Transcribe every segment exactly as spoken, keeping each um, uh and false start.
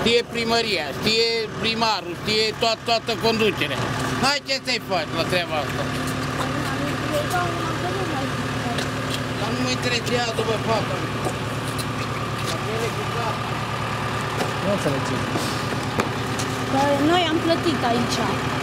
știe primăria, știe primarul, știe toată, toată conducerea. Hai, ce să-i faci la treaba asta? Dar nu mă interesează după fata. Nu înțelegem. Că noi am plătit aici.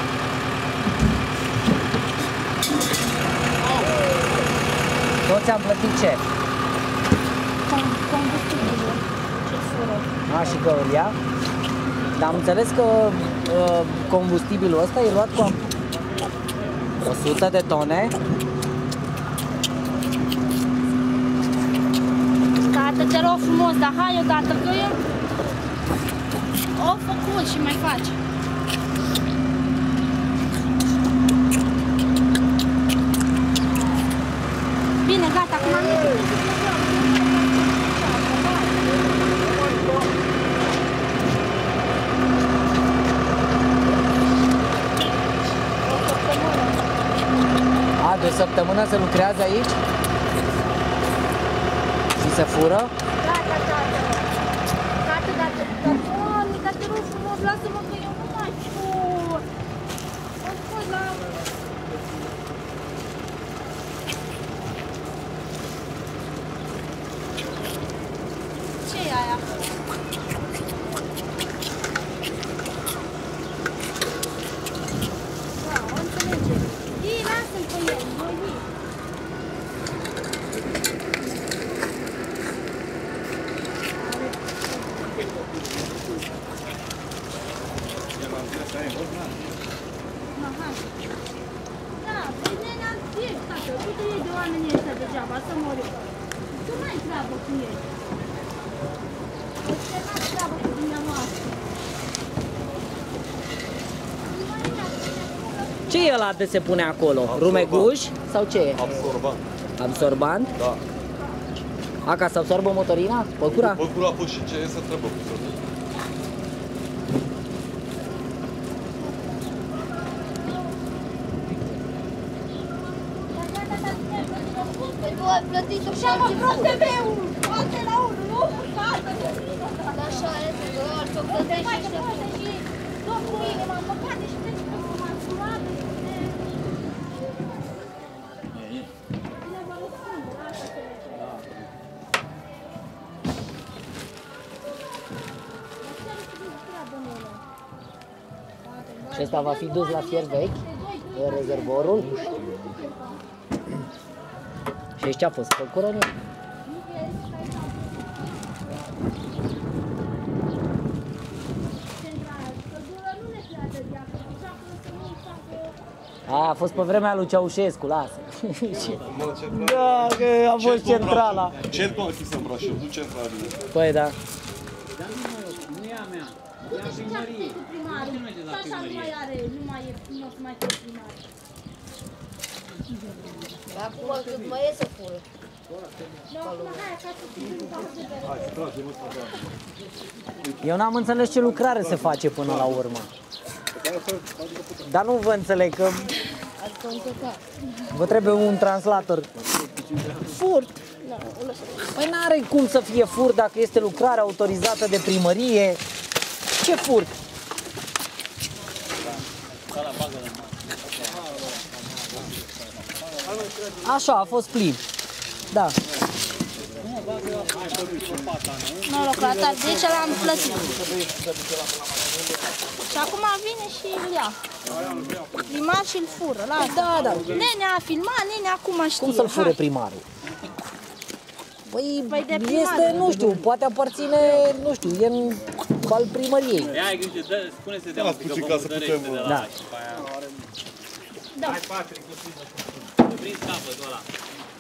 Toți am plătit ce? Combustibilul. Ce fură. A, și că îl ia? Dar am înțeles că uh, combustibilul ăsta e luat cu o sută de tone. Tată, te rog frumos, dar hai odată că eu o făcut și mai faci. Bine, gata, acum am A, de o săptămână se lucrează aici? Și se fură? Gata, tată. Tată, tată, tată, Monica, te rog frumos, lasă-mă că eu nu mai fur. Am fost la... Ce-i aia? Da, o înțelege. Ii, lasă-l pe el, voi ii. Da, hai. Da, bine ne-am zis, tată, uite ei de oamenii ăștia degeaba, să mor eu. Tu n-ai treabă cu ei. Ăștia n-ai treabă cu dumneavoastră. Ce e ăla de se pune acolo? Rumeguș sau ce e? Absorbant. Absorbant? Da. A, ca să absorbă motorina? Păcura? Păcura, păi și ce e să trebuie pusă? Păi tu ai plătit-o și am plătit meu! Poate la unul, nu? Gata! Așa este, doar să plătești și și tot cu inima, am păcat și treci pe cum am surat. Bine vă răspunde, asta se vede. Și ăsta va fi dus la fier vechi, rezervorul. Și aici ce a fost? Păcură? Nu? A, a fost pe vremea lui Ceaușescu, lasă. Da, că a fost centrala. Centrul a fi în Brașov, nu centrala din asta. Păi da. Nu e a mea, e a primăriei. Nu merge la Așa nu mai are, nu mai e, nu o să mai fie primar. Acum cât mai e să fură. Hai, să tragem ăsta, da. Eu n-am înțeles ce lucrare se face până la urmă. Dar nu vă înțeleg că vă trebuie un translator. Furt! Păi n-are cum să fie furt dacă este lucrare autorizată de primărie. Ce furt? Așa, a fost plin. Da. Noroc la tare, deci l-am plătit. Și acum vine și îl ia. Primar și îl fură, lasă. Da, da. Nenea a filmat, nenea acum știe. Cum să-l fure Hai. primarul? Păi, Păi de primar. este, nu știu, poate aparține, nu știu, e în al primăriei. Ia ai grijă, dă, spune-se de Da, un pic, că puțin vom ca să dă putem, repede de la da. aia și pe aia. Da. Hai, Patrick, prins capătul ăla.